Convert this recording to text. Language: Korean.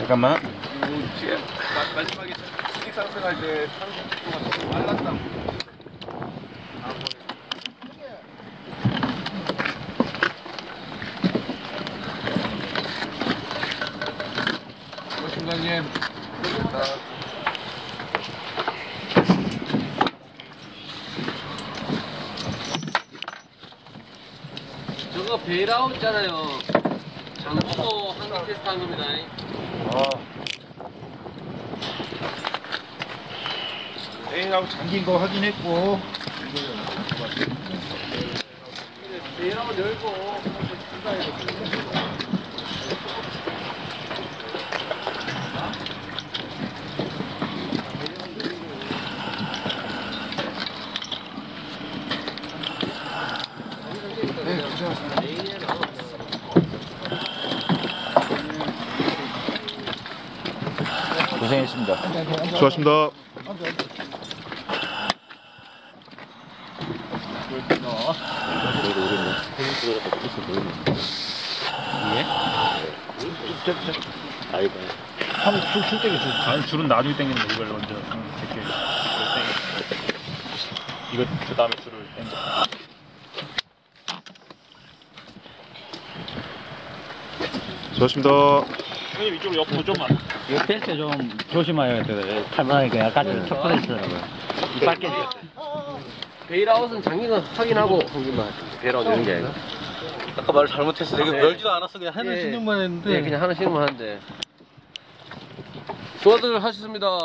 잠깐만. 지금 마지막에 수직 상승할 때 상승도가 너무 빨랐다고. 팀장님. 저거 베일아웃 있잖아요. 장보고 한국 테스트 한 겁니다. A하고 잠긴 거 확인했고. 베일아웃 열고. 네, 괜찮습니다. 고생했습니다. 수고하셨습니다. 아이고. 형, 줄 때게 줄. 아니, 줄은 나중에 당기는데 이걸 먼저 제게 이거 그 다음에 줄을 당겨. 수고하셨습니다. 형님 이쪽으로 옆으로 좀만. 이거 뺄때 좀 조심해야 카메라가 약간 척박해 있더라고요. 밖에 베일아웃은 장긴 거 확인하고 한기만 베일아웃 되는 게 아니라. 아까 말을 잘못했어. 내가 네. 열지도 않았어. 그냥 하는 예. 신경만 했는데. 네, 그냥 하는 신경만 하는데. 수고들 하셨습니다.